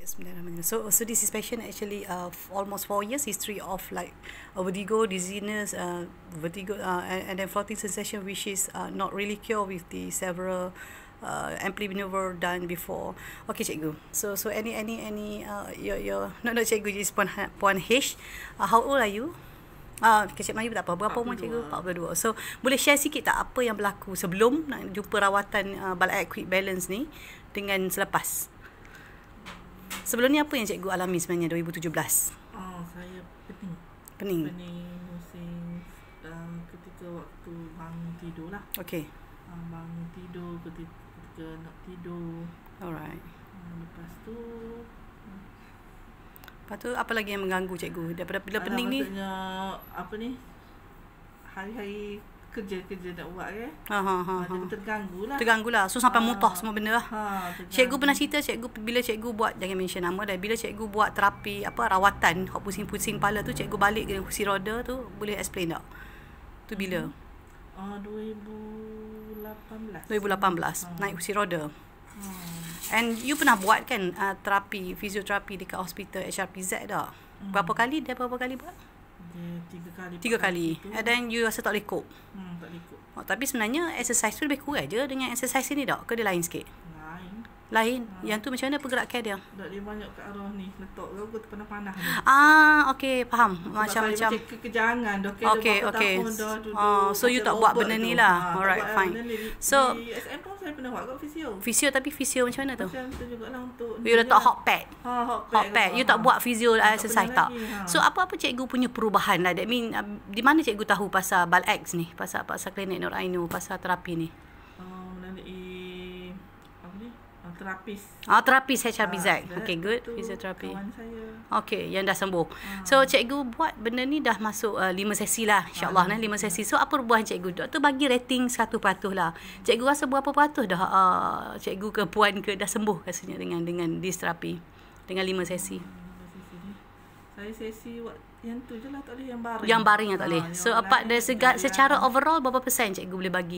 Bismillahirrahmanirrahim. So this is patient actually almost 4 years history of like vertigo, dizziness, vertigo, and then floating sensation, which is not really cured with the several ampli maneuver done before. Okay, cikgu. So any your not cikgu, is Puan H. How old are you? Cik Melayu tak apa. Berapa umur cikgu? 42. So boleh share sikit tak apa yang berlaku sebelum nak jumpa rawatan balik quick balance ni dengan selepas? Sebelum ni apa yang cikgu alami sebenarnya 2017? Saya Pening. Pening musim ketika waktu bangun tidur lah. Okey. Bangun tidur ketika nak tidur. Alright. Lepas tu apa lagi yang mengganggu cikgu daripada bila pening ni? Maksudnya apa ni? Hari-hari kerja nak buat kan. Terganggu lah. So sampai mutah semua benda lah. Cikgu pernah cerita bila cikgu buat, jangan mention nama dah, bila cikgu buat terapi rawatan hok pusing-pusing kepala tu, cikgu balik dengan kursi roda tu, boleh explain tak? Tu bila? 2018 naik kursi roda. And you pernah buat kan terapi, fisioterapi dekat hospital HRPZ dah? Berapa kali buat? 3 kali. And then you rasa tak boleh cope? Tak boleh cope. Tapi sebenarnya exercise tu lebih kurang je dengan exercise ni tak? Ke dia lain sikit? Lain. Yang tu macam mana pergerakan dia? Tak dia banyak ke arah ni. Letak ke panah-panah ni. Okey, faham. Macam kejangan dah. Okay. So you tak buat benda ni lah. Alright, fine. So di SM pun saya pernah buat kat fisio, tapi fisio macam mana tu? Macam tu jugalah untuk you letak hot pad. Hot pad. You tak buat fisio exercise tak? Lagi, So apa-apa cikgu punya perubahan lah. That mean di mana cikgu tahu pasal Balx ni, pasal klinik Nur Ainu, pasal terapi ni? Terapis HRBZ. Okay, good. Fisioterapi. Kawan saya. Okay, yang dah sembuh. So cikgu buat benda ni dah masuk 5 sesi lah, insyaAllah 5 sesi. So apa perubahan cikgu? Doktor bagi rating 100% lah. Cikgu rasa berapa peratus dah cikgu ke puan ke dah sembuh rasanya dengan this terapi, dengan 5 sesi? Saya sesi yang tu je lah, tak boleh yang baring. Yang baring yang tak boleh. So apart dari secara overall berapa persen cikgu boleh bagi?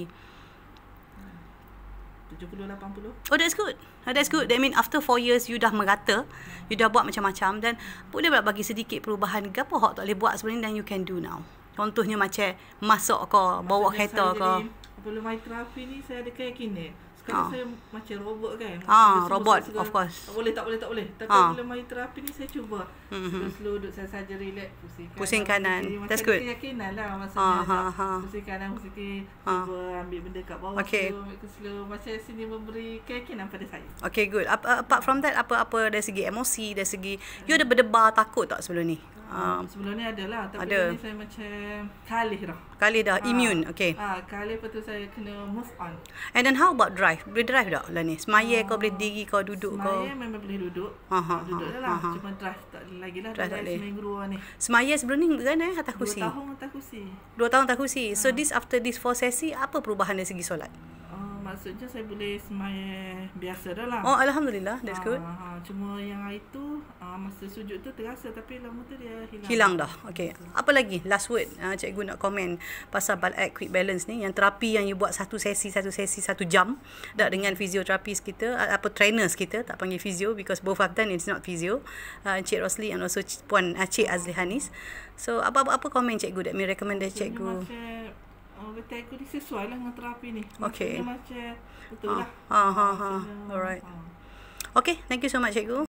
70-80. Oh, that's good. That's good. That mean after 4 years you dah merata, you dah buat macam-macam, dan boleh bagi sedikit perubahan ke apa hok tak boleh buat sebenarnya, then you can do now. Contohnya macam masuk ke, bawa kereta ke. Sebelum my terapi ni saya ada keyakinan. Sekarang saya macam robot kan. Robot, of course. Tak boleh. Tapi bila my terapi ni saya cuba. Slow duduk saya saja relax, pusing kanan. That's good. Keyakinan lah maksudnya. Pusing kanan, pusing kiri, cuba ambil benda kat bawah. Slow. Macam sini memberi keyakinan pada saya. Okay, good. Apart from that, apa dari segi emosi, dari segi you ada berdebar takut tak sebelum ni? Sebelum ni ada lah. Tapi ada. Ni saya macam kalih dah. Immune. Okay. Kalih, lepas tu saya kena move on. And then how about drive? Boleh drive tak lah ni? Semaya kau boleh diri kau duduk kau? Semaya memang boleh duduk. Duduk dah lah. Cuma drive tak lagi lah. Drive tak boleh. Seminggu 2 ni. Semaya sebelum ni kan atas kursi? 2 tahun atas kursi. 2 tahun atas kursi. So after this 4 sesi, apa perubahan dari segi solat? Maksudnya saya boleh semaya biasa dah lah. Alhamdulillah. That's good. Cuma yang hari tu masa sujud tu terasa, tapi lama tu dia hilang dah. Okay. Apa lagi last word cikgu nak komen pasal Balx quick balance ni, yang terapi yang you buat satu sesi 1 jam dah dengan fisioterapis kita, trainers kita, tak panggil fisio because both of them it's not physio, Encik Rosli and also Puan Cik Azli Hanis. So apa komen cikgu that me recommend cikgu? Vertigo ni sesuai lah dengan terapi ni. Okay. Macam betul lah. Alright. Okay, thank you so much cikgu.